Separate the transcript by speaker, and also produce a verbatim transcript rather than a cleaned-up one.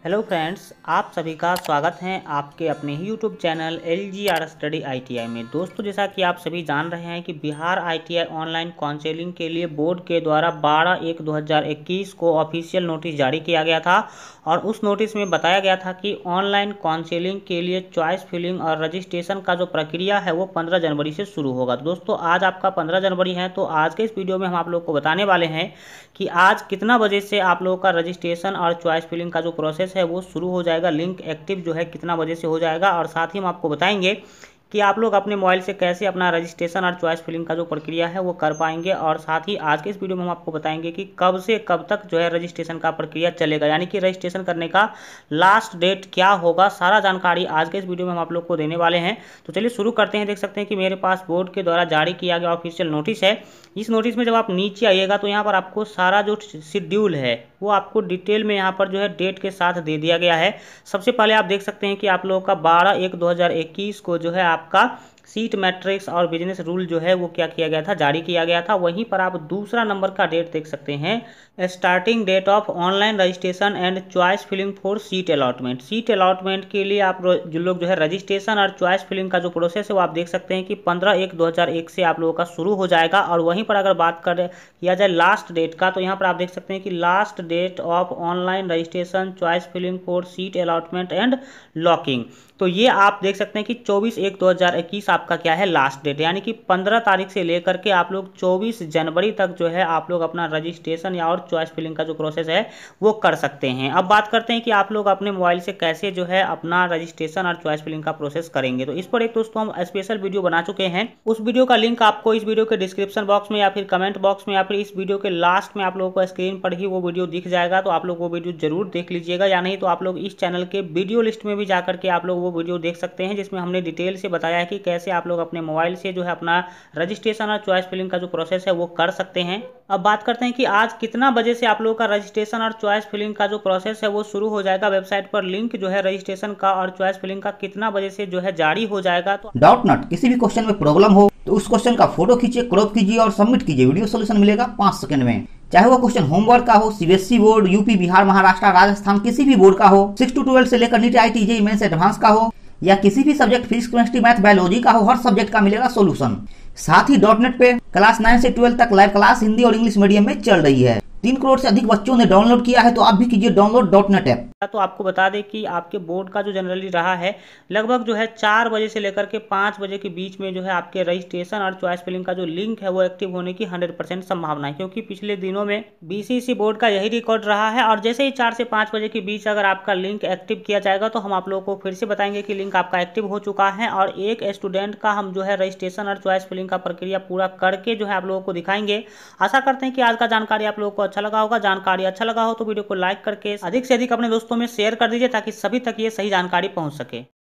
Speaker 1: Hello friends, आप सभी का स्वागत है आपके अपने ही YouTube channel L G R study I T I में। दोस्तों, जैसा कि आप सभी जान रहे हैं कि Bihar I T I online counselling के लिए बोर्ड के द्वारा बारह एक दो हज़ार इक्कीस को ऑफिशियल नोटिस जारी किया गया था और उस नोटिस में बताया गया था कि ऑनलाइन काउंसलिंग के लिए चॉइस फिलिंग और रजिस्ट्रेशन का जो प्रक्रिया है वो पंद्रह जनवरी से शुरू होगा। दोस्तों, आज आपका पंद्रह जनवरी है, तो आज के इस वीडियो में हम आप लोग को बताने वाले हैं कि आज कितना बजे से आप लोगों का रजिस्ट्रेशन और चॉइस फिलिंग का जो प्रोसेस है वो शुरू हो जाएगा। लिंक एक्टिव जो है कितना बजे से हो जाएगा, और साथ ही हम आपको बताएंगे कि आप लोग अपने मोबाइल से कैसे अपना रजिस्ट्रेशन और चॉइस फिलिंग का जो प्रक्रिया है वो कर पाएंगे। और साथ ही आज के इस वीडियो में हम आपको बताएंगे कि कब से कब तक जो है रजिस्ट्रेशन का प्रक्रिया चलेगा, यानी कि रजिस्ट्रेशन करने का लास्ट डेट क्या होगा। सारा जानकारी आज के इस वीडियो में हम आप लोग को देने वाले हैं। तो चलिए शुरू करते हैं। देख सकते हैं कि मेरे पास बोर्ड के द्वारा जारी किया गया ऑफिशियल नोटिस है। इस नोटिस में जब आप नीचे आइएगा तो यहाँ पर आपको सारा जो शेड्यूल है वो आपको डिटेल में यहाँ पर जो है डेट के साथ दे दिया गया है। सबसे पहले आप देख सकते हैं कि आप लोगों का बारह एक दो हज़ार इक्कीस को जो है आपका सीट मैट्रिक्स और बिजनेस रूल जो है वो क्या किया गया था, जारी किया गया था। वहीं पर आप दूसरा नंबर का डेट देख सकते हैं, starting date of online registration and choice filling for seat allotment. Seat allotment के लिए आप जो लोग जो है रजिस्ट्रेशन और चॉइस फिलिंग का जो प्रोसेस है वो आप देख सकते हैं कि पंद्रह एक दो हज़ार एक से आप लोगों का शुरू हो जाएगा। और वहीं पर अगर बात कर किया जाए लास्ट डेट का, तो यहाँ पर आप देख सकते हैं कि last date of online registration choice filling for seat allotment and locking, तो ये आप देख सकते हैं कि चौबीस एक दो हज़ार इक्कीस आपका क्या है लास्ट डेट, यानी कि पंद्रह तारीख से लेकर के आप लोग चौबीस जनवरी तक जो है आप लोग अपना रजिस्ट्रेशन या और चॉइस फिलिंग का जो प्रोसेस है वो कर सकते हैं। अब बात करते हैं कि आप लोग अपने मोबाइल से कैसे जो है अपना रजिस्ट्रेशन और चॉइस फिलिंग का प्रोसेस करेंगे। तो इस पर एक दोस्तों हम स्पेशल वीडियो बना चुके हैं। उस वीडियो का लिंक आपको इस वीडियो के डिस्क्रिप्शन बॉक्स में या फिर कमेंट बॉक्स में या फिर इस वीडियो के लास्ट में आप लोगों को स्क्रीन पर ही वो वीडियो दिख जाएगा। तो आप लोग वो वीडियो जरूर देख लीजिएगा, या नहीं तो आप लोग इस चैनल के वीडियो लिस्ट में भी जाकर के आप लोग वो वीडियो देख सकते हैं, जिसमें हमने डिटेल से बताया है कि कैसे आप लोग अपने मोबाइल से जो है अपना रजिस्ट्रेशन और चॉइस फिलिंग का जो प्रोसेस है वो कर सकते हैं। अब बात करते हैं कि आज कितना बजे से आप लोगों का रजिस्ट्रेशन और चॉइस फिलिंग का जो प्रोसेस है वो शुरू हो जाएगा। वेबसाइट पर लिंक जो है रजिस्ट्रेशन का और चॉइस फिलिंग का कितना बजे से जो है जारी हो जाएगा। तो
Speaker 2: डाउट नॉट, किसी भी क्वेश्चन में प्रॉब्लम हो तो उस क्वेश्चन का फोटो खींचिए, क्रॉप कीजिए और सबमिट कीजिए। वीडियो सोल्यूशन मिलेगा पांच सेकंड में। चाहे वो क्वेश्चन होमवर्क का हो, C B S E board, UP, Bihar, Maharashtra, Rajasthan, किसी भी बोर्ड का हो, सिक्स टू ट्वेल्व से लेकर NEET, I T, JEE mains, advance का हो, या किसी भी subject physics, chemistry, math, biology का हो, हर सब्जेक्ट का मिलेगा सोल्यूशन। साथ ही डॉट नेट पे क्लास नाइन से ट्वेल्व तक लाइव क्लास हिंदी और इंग्लिश मीडियम में चल रही है। तीन करोड़ से अधिक बच्चों ने डाउनलोड किया है, तो आप भी कीजिए डाउनलोड डॉट नेट ऐप।
Speaker 1: तो आपको बता दें कि आपके बोर्ड का जो जनरली रहा है लगभग जो है चार बजे से लेकर के पाँच बजे के बीच में जो है आपके रजिस्ट्रेशन और चॉइस फिलिंग का जो लिंक है वो एक्टिव होने की हंड्रेड परसेंट संभावना है, क्योंकि पिछले दिनों में बी सी सी बोर्ड का यही रिकॉर्ड रहा है। और जैसे ही चार से पाँच बजे के बीच अगर आपका लिंक एक्टिव किया जाएगा तो हम आप लोगों को फिर से बताएंगे कि लिंक आपका एक्टिव हो चुका है, और एक स्टूडेंट का हम जो है रजिस्ट्रेशन और चॉइस फिलिंग का प्रक्रिया पूरा करके जो है आप लोगों को दिखाएंगे। आशा करते हैं कि आज का जानकारी आप लोगों को अच्छा लगा होगा। जानकारी अच्छा लगा हो तो वीडियो को लाइक करके अधिक से अधिक अपने दोस्तों में शेयर कर दीजिए, ताकि सभी तक ये सही जानकारी पहुंच सके।